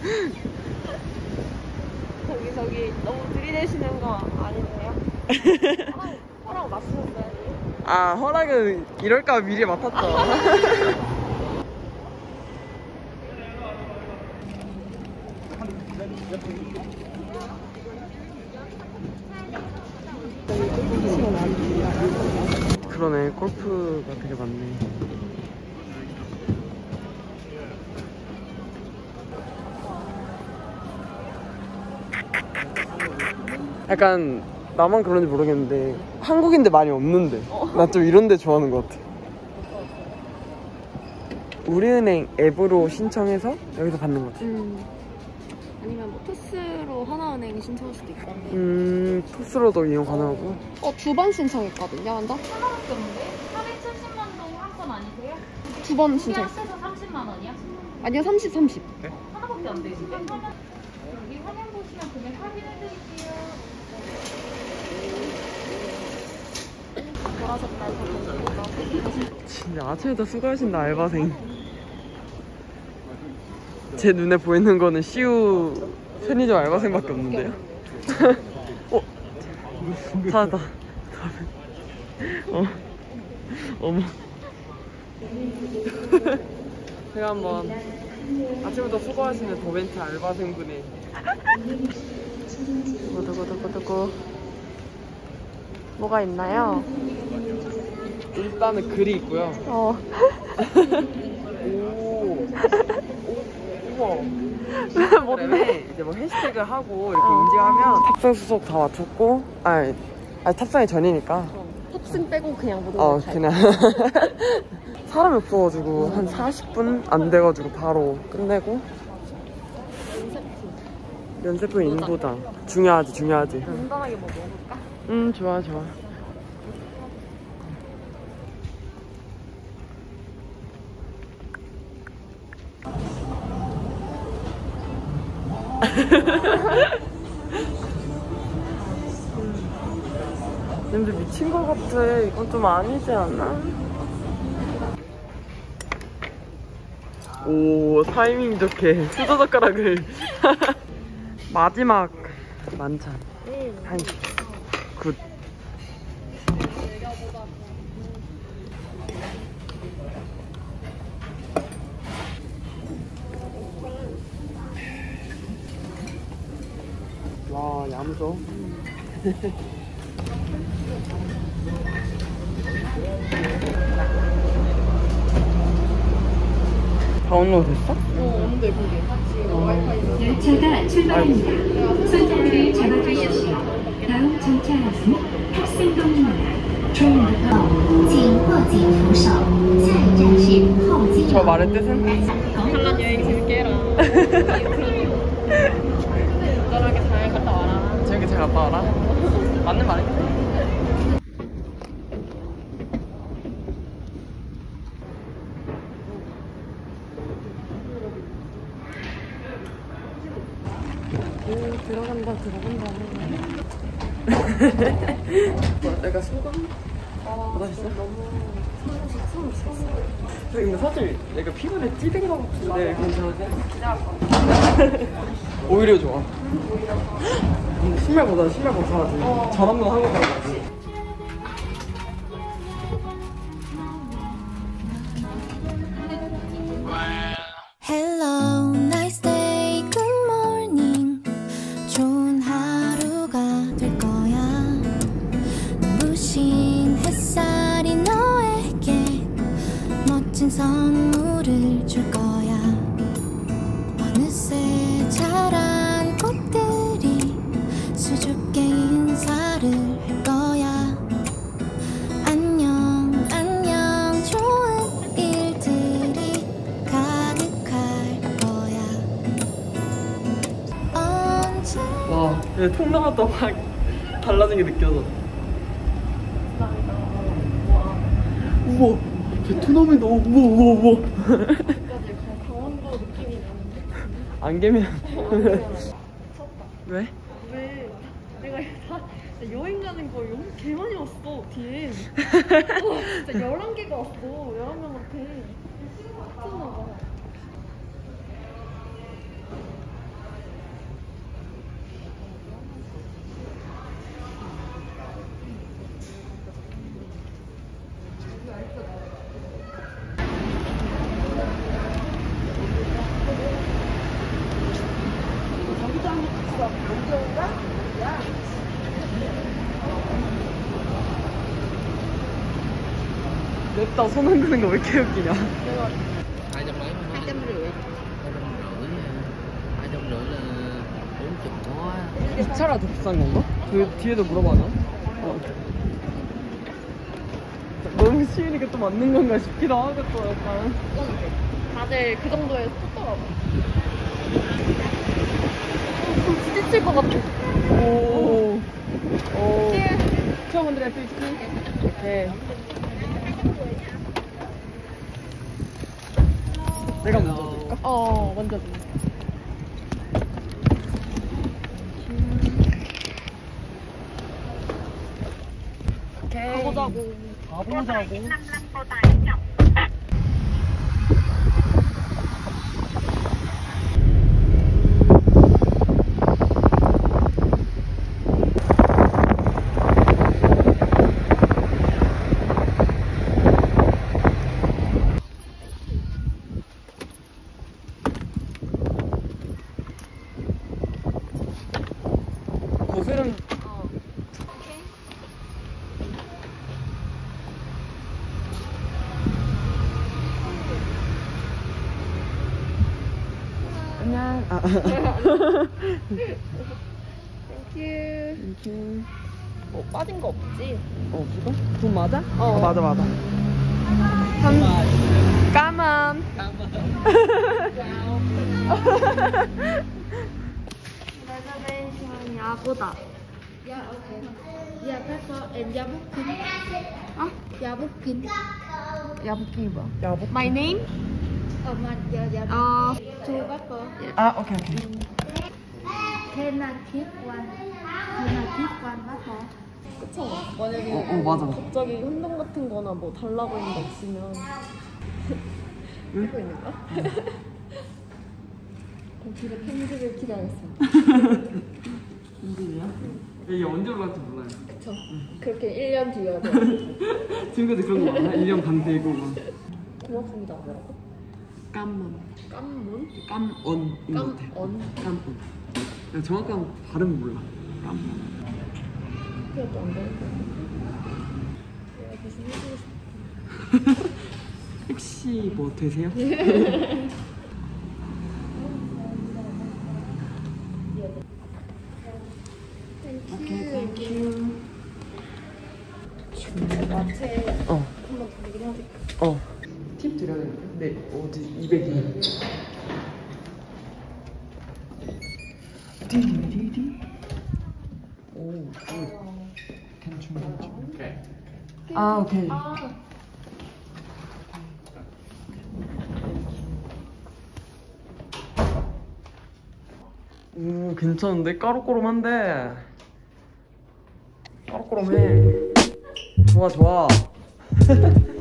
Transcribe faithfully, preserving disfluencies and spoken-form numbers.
저기 저기 너무 들이대시는 거 아니세요? 허락, 허락 맞추셨어요? 아, 허락은 이럴까 미리 맡았죠. 그러네, 골프가 되게 많네. 약간 나만 그런지 모르겠는데 한국인들 많이 없는데 나 좀 이런 데 좋아하는 것 같아. 우리은행 앱으로 신청해서 여기서 받는 거지. 음. 아니면 뭐 토스로 하나은행 신청할 수도 있고. 음, 토스로도 이용 가능하고. 어, 두 번 신청했거든요, 혼자? 하나밖에 없는데? 사백칠십만 동 한 건 아니세요? 두 번 신청했어. 합해서 삼십만 원이야? 아니요, 삼십, 삼십. 네? 하나밖에 안 되시대? 여기 화면 보시면 금액 확인해드릴게요. 보라색 날 진짜 아침부터 수고하신다, 알바생. 제 눈에 보이는 거는 시우 편의점 알바생밖에 없는데요. 어? 찾았다. 어. 어머. 제가 한번 아침부터 수고하시는 도벤트 알바생분의 두고두고두고두고 뭐가 있나요? 일단은 글이 있고요. 어. 오. 우와. 뭔데? 이제 뭐 해시태그 하고 이렇게 인증하면 탑승 수속 다 맞췄고, 아니, 아니 탑승이 전이니까. 탑승 빼고 그냥 모든 어, 걸 다 그냥 사람이 없어가지고 한 사십 분 안 돼가지고 바로 끝내고. 연세품 인보장 중요하지, 중요하지. 간단하게 뭐 먹을까? 음, 좋아, 좋아. 냄새 미친 것 같아. 이건 좀 아니지 않아? 오, 타이밍 좋게 수저젓가락을. 마지막 만찬. 응. 한식. 굿. 와, 야무져. 다운로드 됐어? 어, 없는데 그게 같이 와이파이. 열차가 출발합니다. 손잡이를 잡아주십시오. 다음 정차역은 탑승동입니다. 처음부터 请握紧扶手，下一站是后进。 저 말의 뜻은? 편한 여행 재밌게 해라. 안전하게 잘 갔다 와라. 재밌게 잘 갔다 와라. 맞는 말이야. 오, 들어간다, 들어간다. 뭐야, 내가 소감? 아, 맛있어? 너무 처음 쳤어. 근데 사실 내가 피부에 찌든 거 같은데 괜찮은데? 기대할 거. 오히려 좋아. 근데 신발보다 신발 벗어야지. 어. 저런거 하고 가야지. Hello, nice day, good morning. 좋은 하루가 될 거야. 눈부신 햇살이 너에게 멋진 선물을 줄 거야. 어느새 자란 꽃들이 수줍게 인사를 할 거야. 안녕, 안녕, 좋은 일들이 가득할 거야. 언제 와, 얘 통나갔다 확 달라진 게 느껴져. 우와, 베트남이다. 우와, 우와, 우와. 강원도 느낌이 나는데? 안개면. 왜? 왜? 내가 다 여행 가는 거 너무 개 많이 왔어, 뒤에. 어, 진짜 열한 개가 왔어, 열한 명한테. 미쳤나 봐. 냅다 손 흔드는 거 왜 이렇게 웃기냐? hai trăm mấy hai trăm rưỡi hai trăm rưỡi hai trăm rưỡi là bốn chục quá. 이 차가 더 비싼 건가? 그 뒤에도 물어봐나? 어. 너무 쉬우니까 또 맞는 건가 싶기도 하고 또 약간. 다들 그 정도에 쏟더라고. 좀 지칠 것 같아. 오. 오. 투어분들의 피치. 오케이. 내가 먼저 줄까? 어, 먼저 줘. 오케이. 가보자고. 가보자고. 고슬은 안녕. 아. 땡큐. 땡큐. 뭐 빠진 거 없지? 어, 그거? 돈 맞아? 어. 어, 맞아, 맞아. 한, 까만. 레저베이션 야보다. Yeah, okay. Yeah, pepper and yabukin. Huh? Yabukin. 야부킹이 뭐야? 야보. My name? Oh, man, yeah, yeah. 어, Two pepper. 아, 오케이, 오케이. Can I keep one? Can I keep one pepper? 그쵸. 만약에 어, 어, 맞아. 갑자기 혼동 같은 거나 뭐 달라고 했는 거 없으면 하고 있는 거야? 그럼 뒤에 편집을 기대하겠습니다. 힘들이야? 이게 언제 올라갈지 몰라요. 그쵸. 그렇게 일 년 뒤여야 돼. 지금까지 그런 거 많아? 일 년 반 되고 막. 고맙습니다. 뭐라고? 깜만. 깜문? 깜언인 것 같아. 깜언? 깜언. 그냥 정확한 발음 몰라. 깜언. 그래도 안 되는 거 내가 대신 해주고 싶어. 혹시 뭐 되세요? 오케이, 땡큐. 마트에 어, 한번 돌리긴 해야 돼. 어. 팁 드려야 되는데? 네, 어디 이백이. 디디디. 오, 오. 괜찮아. 오케이. 아, 오케이. 오, 괜찮은데? 까르꼬름한데? 까르꼬름해. 좋아, 좋아.